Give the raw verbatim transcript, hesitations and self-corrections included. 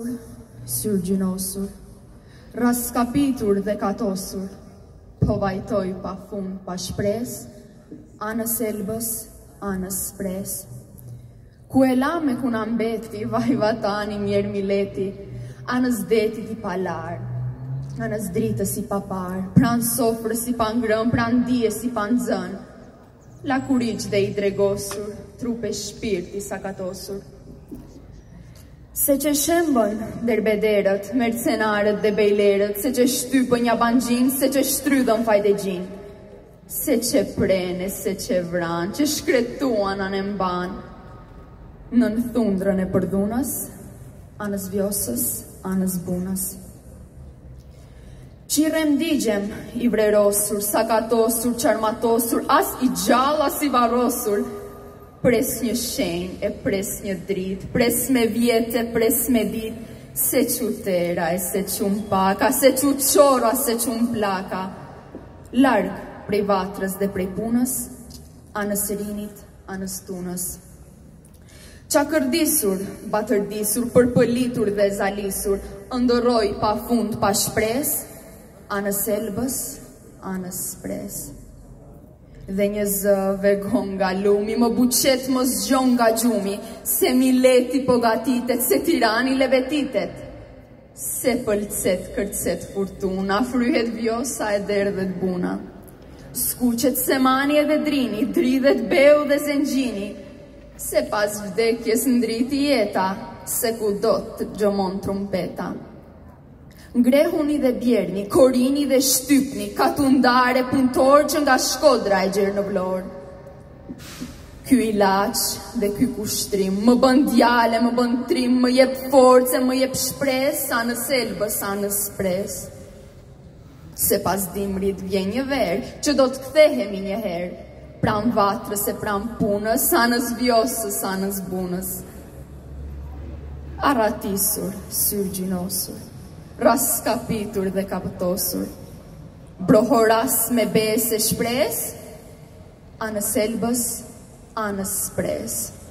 Syrgjinosur, raskapitur dhe katosur, po vajtoj pa fund pa shpres, anës elbës, anës spres. Ku e la me kuna mbeti, vaj vatani mjer mileti, anës detit i palar, anës dritës i papar, pran sofrës i pangrën, pran dijes i panzën, la kuriq dhe i dregosur, trupe shpirti sakatosur. Se që shembën derbederët, mercenarët dhe bejlerët, se që shtypën një banjin, se që shtrydhën fajdegjin, se që prene, se që vran, që shkretuan anë mban, nën thundrën e përdhunës, anës vjosës, anës bunës. Qirem digjem i vrerosur, sakatosur, qarmatosur, as i gjall, as i varosur, pres një shenj e pres një drit, pres me vjetë, pres me dit, se që tera e se që paka, se që qora, se që plaka, larg prej vatrës dhe prej punës, anës rinit, anës tunës. Qa kërdisur, batërdisur, përpëlitur dhe zalisur, ndëroj pa fund pa shpres, anës elbës, anës spres. Dhe një zë vegon nga lumi, më buqet më zgjon nga gjumi, se mileti po gatitet, se tirani levetitet, se pëlcet kërcet furtuna, fryhet vjosa e derdhet buna, skuqet semani edhe drini, dridhet beu dhe zengjini, se pas vdekjes ndriti jeta, se ku do të gjomon trumpeta. Ngrehuni dhe bjerni, korini dhe shtypni, katundare punëtor që nga Shkodra e gjerë në Vlorë. Ky ilaq dhe ky kushtrim, më bën djale, më bën trim, më jep force, më jep shpres, anës elbës, anës spres. Se pas dimrit vjen një verë, që do të kthehemi një herë, pram vatrës e pram punës, anës vjosës, anës bunës. Aratisur, syrgjinosur, raskapitur dhe kapëtosur, brohoras me besë e shpres, anës elbës, anës spres.